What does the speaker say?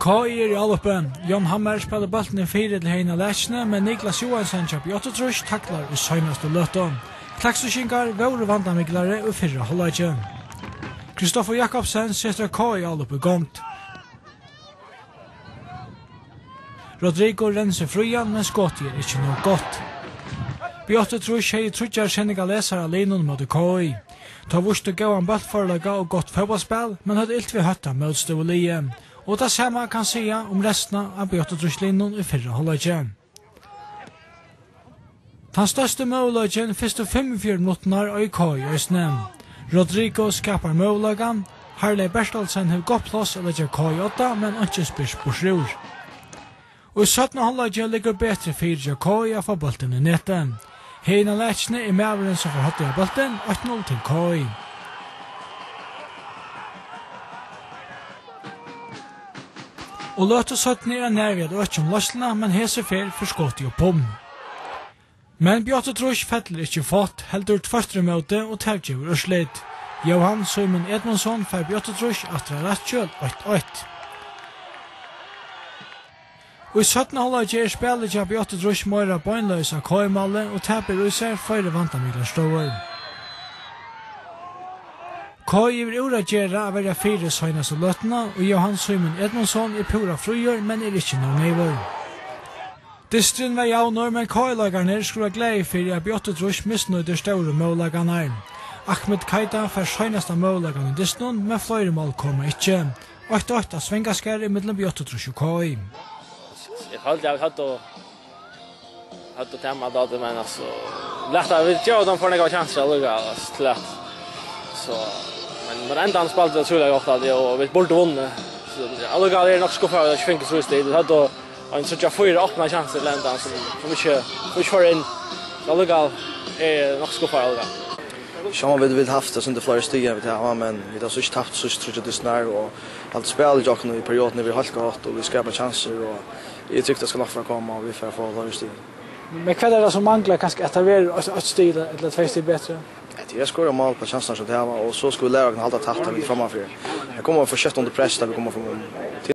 KI i alloppen. Jon Hammer spelar bollen i 4 til Heðin Lakjuni, men Niklas Jóan kjøp i 8 taklar i søgnaste løtten. Klaksoskingar våre vandamiglare og fyrre halvleikjen. Kristoffer Jakobsen setter KI allopp i gongt. Rodrigo renser frujan, men skott gir ikke noe godt. Vi 8 hei trudjar kjenninga lesar av linjen mot KI. Ta vurst og gåan ballforlaga og godt fotballspel, men hadde ilt vi høtta motståelige. Og det samme kan säga om resten av B68-linjen i fyrre halvleikjen. Den største måløyken første 45 minutter i KI i snøen. Rodrigo skapar måløyken. Harley Bertelsen har gått plass og legger KI 8, men ikke spyrs på srur. Og i 17 halvleikjen ligger bedre 4 KI av få bolten i neten. Heðin Lakjuni i medveren som får hatt i bolten, 8-0 til KI. Og løte 17 nærved og ikke om løslene, men hese fer for skått i oppom. Men B68 fettler ikke fått, heldur tvørtre møte og tærkjøver og slitt. Jóan, Símun Edmundsson fer B68 atra rettkjøl 8-8. Og i 17 halvleikjen spiller ikke B68 møyre bøgnløse KI-malle og taper i seg fire vantamidler ståer. KI vil uragjera av være 4 søgnaste løttene, og Jóan Símun Edmundsson pura frugjør, men ikke noe neivar. Distrin var javnår, men KI-lagerne skulle glede for at B68 misnøyde store målagerne. Ahmed Kaita får søgnaste målagerne i distrin, men flere mål kommer ikke. 8-8 av svengaskær i middelen B68 og KI. Jag följde jag hade tema då det men alltså lätta vi gör de får några chanser att lugga till att så men ända han spelade så jag också hade och vi borde vinna så alla går är nog ska för att finka så istället hade en så jag får öppna chanser lända som mycket för in alla går är nog ska för alla. Sjån vi vill haft det som det flera stigar vi har men vi har så tappat så tror jag det snär och allt spel jag kan i perioden när vi har gott och vi skapar chanser och jag tycker det ska nog få komma och vi får få vara stil. Men vad är det som manglar kanske att det är ett stil eller 2 stil bättre? Jag skorar mål på chanserna så det här och så skulle lära hålla tatta vid framför. Jag kommer att få kött under press där vi kommer från